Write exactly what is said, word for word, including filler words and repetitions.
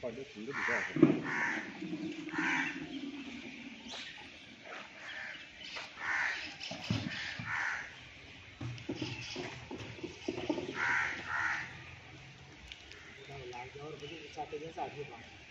话就停个比赛是吧？ लागल्यावर बघू चाटे साठी